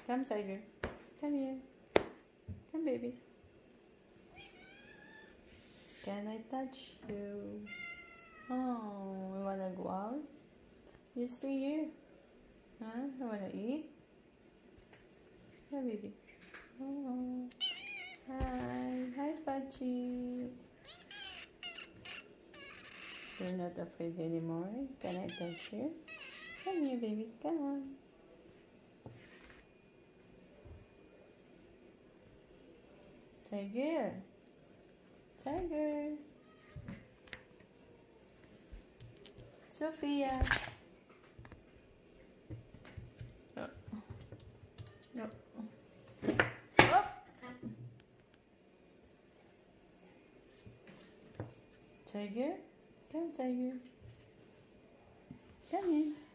Come, Tiger. Come here. Come, baby. Can I touch you? Oh, you wanna go out? You stay here. Huh? You wanna eat? Hi, baby. Oh. Hi. Hi, Pache. You're not afraid anymore? Can I touch you? Come here, baby. Come on. Tiger. Tiger. Sophia. No. No. Oh. Tiger. Come, Tiger. Come in.